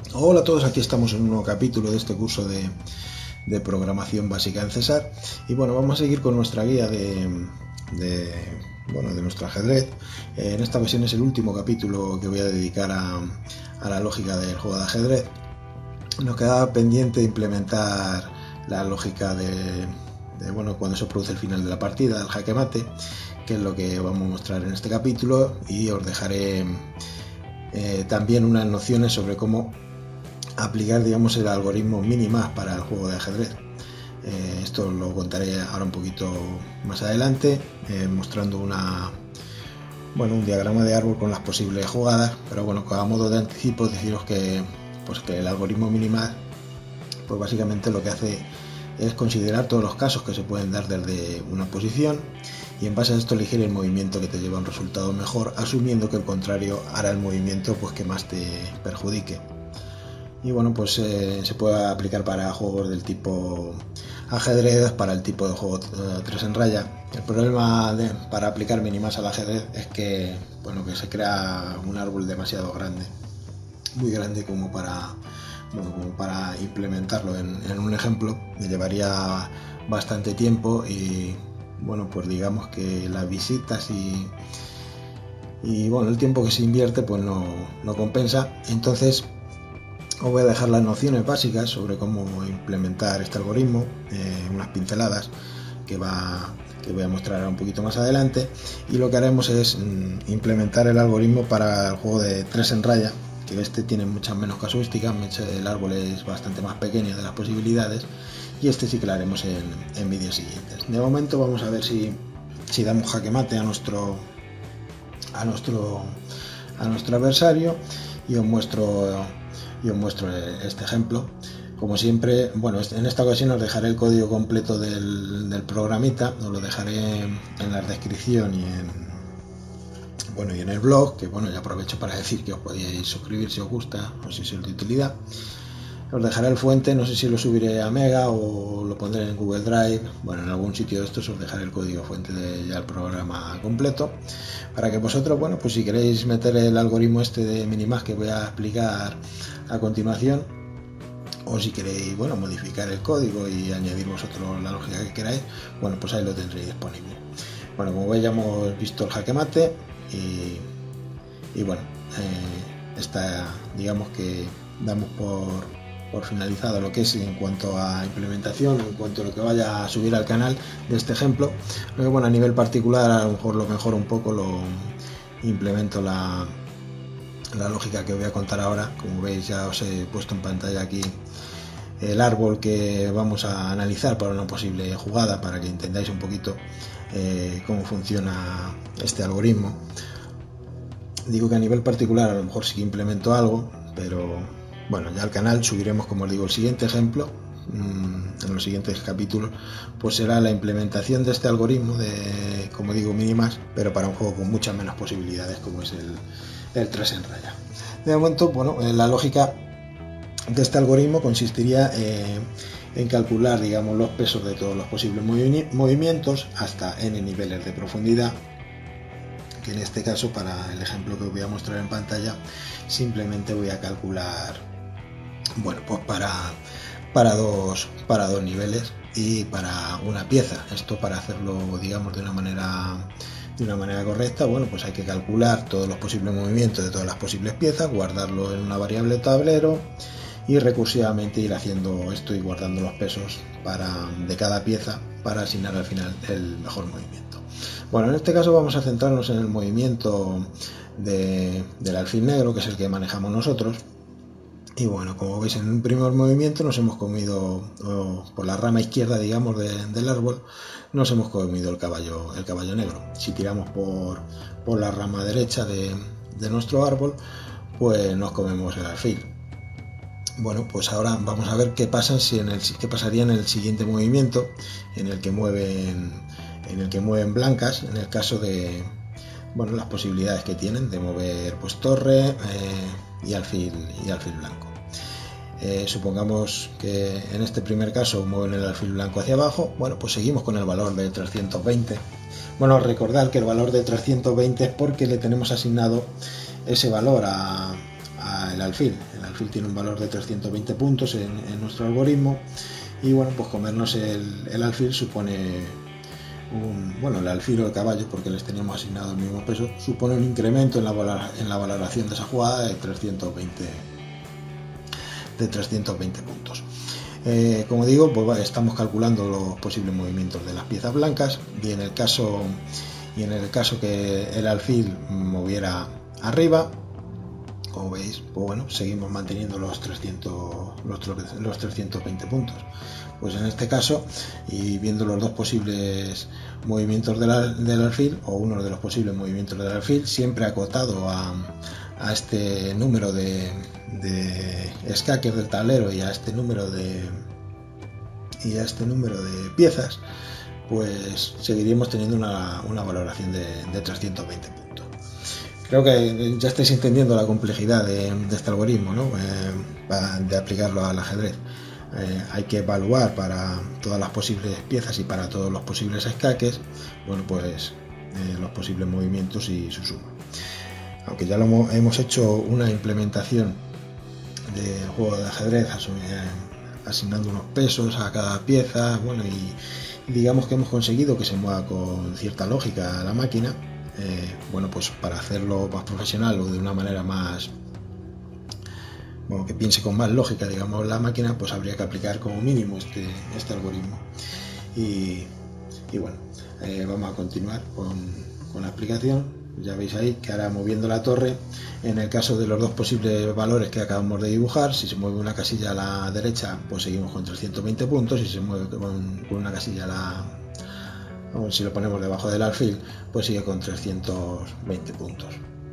Hola a todos, aquí estamos en un nuevo capítulo de este curso de programación básica en César. Y bueno, vamos a seguir con nuestra guía de nuestro ajedrez. En esta ocasión es el último capítulo que voy a dedicar a la lógica del juego de ajedrez. Nos quedaba pendiente implementar la lógica de cuando se produce el final de la partida, el jaque mate, que es lo que vamos a mostrar en este capítulo, y os dejaré también unas nociones sobre cómo aplicar, digamos, el algoritmo Minimax para el juego de ajedrez. Esto lo contaré ahora un poquito más adelante, mostrando un diagrama de árbol con las posibles jugadas. Pero bueno, a modo de anticipo, deciros que el algoritmo Minimax, pues básicamente lo que hace es considerar todos los casos que se pueden dar desde una posición, y en base a esto elegir el movimiento que te lleva a un resultado mejor, asumiendo que el contrario hará el movimiento que más te perjudique. Y bueno, pues se puede aplicar para juegos del tipo ajedrez, para el tipo de juego 3 en raya. El problema para aplicar Minimax al ajedrez es que se crea un árbol demasiado grande, muy grande como para implementarlo en un ejemplo. Me llevaría bastante tiempo y pues digamos que las visitas y el tiempo que se invierte pues no compensa. Entonces os voy a dejar las nociones básicas sobre cómo implementar este algoritmo, unas pinceladas que voy a mostrar un poquito más adelante, y lo que haremos es implementar el algoritmo para el juego de 3 en raya, que este tiene muchas menos casuísticas, el árbol es bastante más pequeño de las posibilidades, y este sí que lo haremos en vídeos siguientes. De momento vamos a ver si damos jaque mate a nuestro adversario, y os muestro este ejemplo. Como siempre, en esta ocasión os dejaré el código completo del programita, os lo dejaré en la descripción y en el blog, que ya aprovecho para decir que os podéis suscribir si os gusta o si es de utilidad. Os dejaré el fuente, no sé si lo subiré a Mega o lo pondré en Google Drive. En algún sitio de estos os dejaré el código fuente del programa completo, para que vosotros, pues si queréis meter el algoritmo este de Minimax que voy a explicar a continuación, o si queréis modificar el código y añadir vosotros la lógica que queráis, pues ahí lo tendréis disponible. Como veis, ya hemos visto el jaque mate y digamos que damos por finalizado lo que es en cuanto a implementación, en cuanto a lo que vaya a subir al canal de este ejemplo. A nivel particular, a lo mejor un poco lo implemento la lógica que voy a contar ahora. Como veis, ya os he puesto en pantalla aquí el árbol que vamos a analizar para una posible jugada, para que entendáis un poquito cómo funciona este algoritmo. Digo que a nivel particular a lo mejor sí que implemento algo, pero ya al canal subiremos, como os digo, el siguiente ejemplo. En los siguientes capítulos pues será la implementación de este algoritmo de, como digo, Minimax, pero para un juego con muchas menos posibilidades, como es el 3 en raya. De momento, la lógica de este algoritmo consistiría en calcular, digamos, los pesos de todos los posibles movimientos hasta n niveles de profundidad, que en este caso, para el ejemplo que os voy a mostrar en pantalla, simplemente voy a calcular para dos niveles y para una pieza. Esto, para hacerlo, digamos, de una manera correcta, hay que calcular todos los posibles movimientos de todas las posibles piezas, guardarlo en una variable tablero y recursivamente ir haciendo esto y guardando los pesos de cada pieza para asignar al final el mejor movimiento. En este caso vamos a centrarnos en el movimiento del alfil negro, que es el que manejamos nosotros. Y como veis, en un primer movimiento nos hemos comido, por la rama izquierda, digamos, del árbol, nos hemos comido el caballo negro. Si tiramos por la rama derecha de nuestro árbol, pues nos comemos el alfil. Pues ahora vamos a ver qué pasaría en el siguiente movimiento, en el que mueven blancas, en el caso de las posibilidades que tienen de mover torre y alfil blanco. Supongamos que en este primer caso mueven el alfil blanco hacia abajo. Pues seguimos con el valor de 320. Recordad que el valor de 320 es porque le tenemos asignado ese valor al alfil. El alfil tiene un valor de 320 puntos en nuestro algoritmo, y bueno, pues comernos el alfil supone el alfil o el caballo, porque les teníamos asignado el mismo peso, supone un incremento en la valoración de esa jugada de 320 puntos. Como digo, pues estamos calculando los posibles movimientos de las piezas blancas, y en el caso que el alfil moviera arriba, como veis, pues bueno, seguimos manteniendo los 320 puntos. Pues en este caso, y viendo los dos posibles movimientos del alfil, o uno de los posibles movimientos del alfil, siempre acotado a este número de escaques del tablero y a este número de piezas, pues seguiríamos teniendo una valoración de 320 puntos. Creo que ya estáis entendiendo la complejidad de este algoritmo, ¿no? De aplicarlo al ajedrez. Hay que evaluar para todas las posibles piezas y para todos los posibles escaques, bueno, pues los posibles movimientos y su suma. Aunque ya hemos hecho una implementación del juego de ajedrez asignando unos pesos a cada pieza, bueno, y digamos que hemos conseguido que se mueva con cierta lógica la máquina. Bueno, pues para hacerlo más profesional o de una manera más, bueno, que piense con más lógica, digamos, la máquina, pues habría que aplicar como mínimo este algoritmo. Y bueno, vamos a continuar con la explicación. Ya veis ahí que ahora, moviendo la torre, en el caso de los dos posibles valores que acabamos de dibujar, si se mueve una casilla a la derecha, pues seguimos con 320 puntos, y si se mueve con una casilla si lo ponemos debajo del alfil, pues sigue con 320 puntos.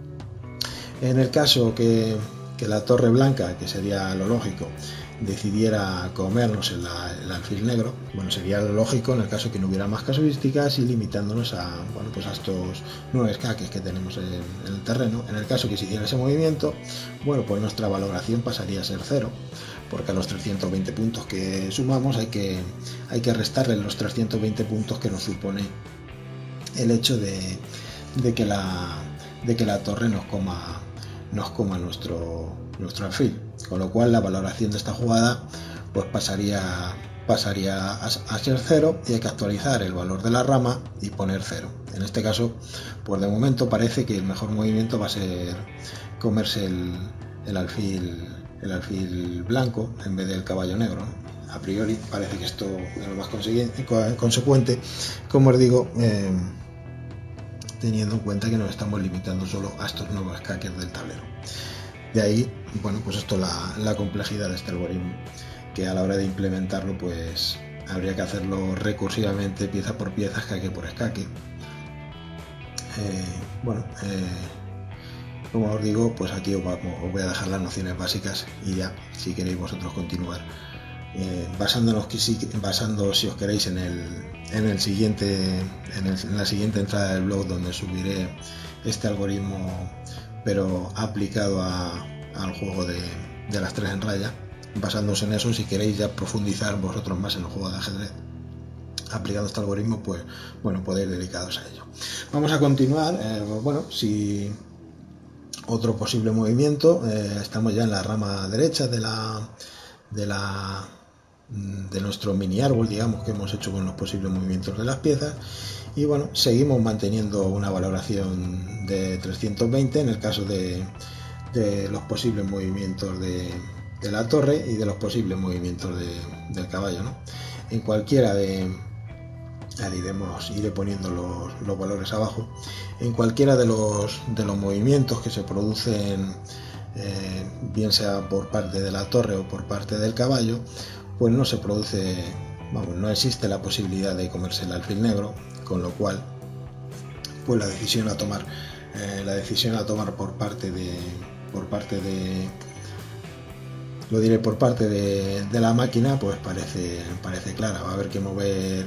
En el caso que la torre blanca, que sería lo lógico, decidiera comernos el alfil negro, bueno, sería lo lógico en el caso que no hubiera más casuísticas y limitándonos a estos 9 escaques que tenemos en el terreno. En el caso que se hiciera ese movimiento, bueno, pues nuestra valoración pasaría a ser 0, porque a los 320 puntos que sumamos hay que restarle los 320 puntos que nos supone el hecho de que la torre nos coma nuestro alfil, con lo cual la valoración de esta jugada pues pasaría a ser 0, y hay que actualizar el valor de la rama y poner 0. En este caso, pues de momento parece que el mejor movimiento va a ser comerse el alfil blanco en vez del caballo negro, ¿no? A priori parece que esto es lo más consecuente, como os digo, teniendo en cuenta que nos estamos limitando solo a estos nuevos escaques del tablero. De ahí, bueno, pues esto la complejidad de este algoritmo, que a la hora de implementarlo pues habría que hacerlo recursivamente, pieza por pieza, escaque por escaque. Como os digo, pues aquí os voy a dejar las nociones básicas, y ya, si queréis vosotros continuar, basando, si os queréis, en la siguiente entrada del blog, donde subiré este algoritmo, pero aplicado al juego de las 3 en raya. Basándoos en eso, si queréis ya profundizar vosotros más en el juego de ajedrez aplicando este algoritmo, pues bueno, podéis dedicaros a ello. Vamos a continuar. Si otro posible movimiento, estamos ya en la rama derecha de nuestro mini árbol, digamos, que hemos hecho con los posibles movimientos de las piezas, y bueno, seguimos manteniendo una valoración de 320 en el caso de los posibles movimientos de la torre y de los posibles movimientos del caballo, ¿no? En cualquiera iré poniendo los valores abajo. En cualquiera de los movimientos que se producen, bien sea por parte de la torre o por parte del caballo, pues no existe la posibilidad de comerse el alfil negro, con lo cual pues la decisión a tomar por parte de la máquina, pues parece clara. Va a haber que mover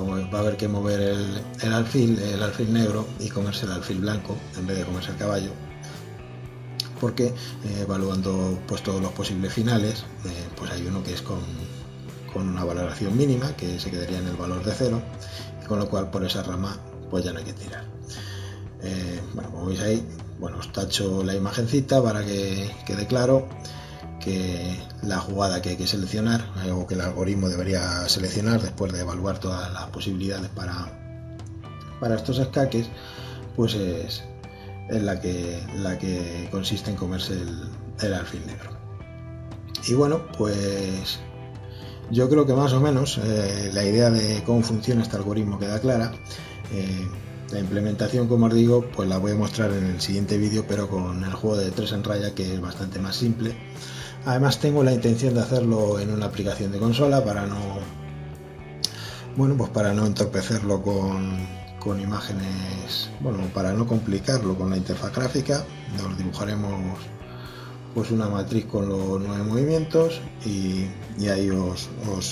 el alfil negro y comerse el alfil blanco en vez de comerse el caballo, porque evaluando pues todos los posibles finales, pues hay uno que es con una valoración mínima, que se quedaría en el valor de 0, y con lo cual por esa rama pues ya no hay que tirar. Como veis ahí, bueno, os tacho la imagencita para que quede claro que la jugada que hay que seleccionar, o que el algoritmo debería seleccionar después de evaluar todas las posibilidades para estos escaques, pues es la que consiste en comerse el alfil negro. Y bueno, pues yo creo que más o menos la idea de cómo funciona este algoritmo queda clara. La implementación, como os digo, pues la voy a mostrar en el siguiente vídeo, pero con el juego de 3 en raya, que es bastante más simple. Además tengo la intención de hacerlo en una aplicación de consola para no, bueno, pues para no entorpecerlo con imágenes, bueno, para no complicarlo con la interfaz gráfica. Nos dibujaremos pues una matriz con los 9 movimientos y ahí os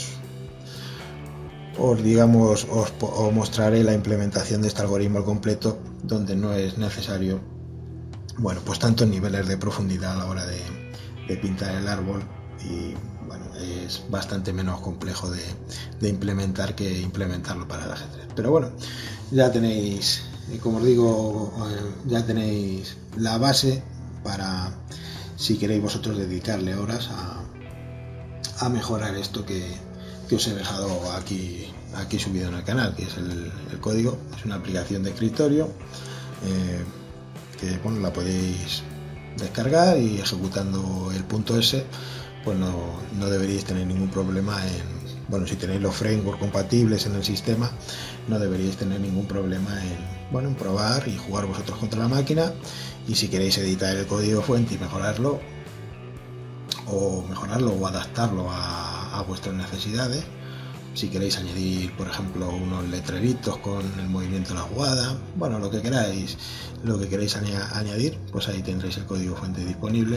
mostraré la implementación de este algoritmo al completo, donde no es necesario, bueno, pues tantos niveles de profundidad a la hora de pintar el árbol, y bueno, es bastante menos complejo de implementar que implementarlo para el ajedrez. Pero bueno, ya tenéis, como os digo, ya tenéis la base para, si queréis vosotros dedicarle horas a mejorar esto que os he dejado aquí subido en el canal, que es el código. Es una aplicación de escritorio que, bueno, la podéis descargar, y ejecutando el .s pues no deberíais tener ningún problema en, bueno, si tenéis los frameworks compatibles en el sistema, no deberíais tener ningún problema en probar y jugar vosotros contra la máquina. Y si queréis editar el código fuente y mejorarlo o adaptarlo a vuestras necesidades, si queréis añadir, por ejemplo, unos letreritos con el movimiento de la jugada, bueno, lo que queráis añadir, pues ahí tendréis el código fuente disponible.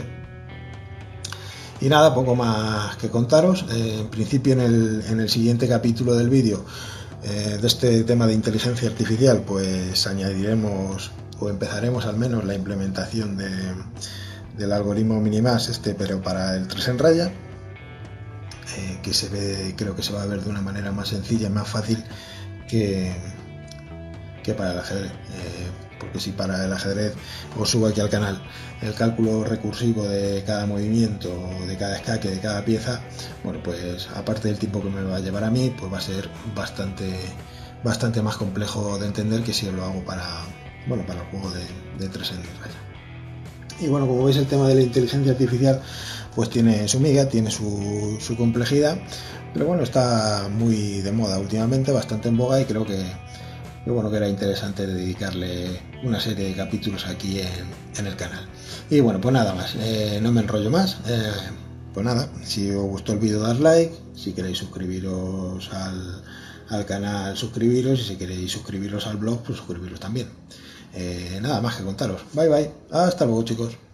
Y nada, poco más que contaros. En principio, en el siguiente capítulo del vídeo de este tema de inteligencia artificial, pues añadiremos, o empezaremos al menos, la implementación del algoritmo Minimax, pero para el 3 en raya, que creo que se va a ver de una manera más sencilla y más fácil que para el ajedrez. Porque si para el ajedrez os subo aquí al canal el cálculo recursivo de cada movimiento, de cada escaque, de cada pieza, bueno, pues aparte del tiempo que me va a llevar a mí, pues va a ser bastante más complejo de entender que si lo hago para el juego de 3 en raya. Y bueno, como veis, el tema de la inteligencia artificial pues tiene su miga, tiene su complejidad, pero bueno, está muy de moda últimamente, bastante en boga, y creo que era interesante dedicarle una serie de capítulos aquí en el canal. Y bueno, pues nada más, no me enrollo más. Pues nada, si os gustó el vídeo, dar like. Si queréis suscribiros al canal, suscribiros, y si queréis suscribiros al blog, pues suscribiros también. Nada más que contaros. Bye bye, hasta luego, chicos.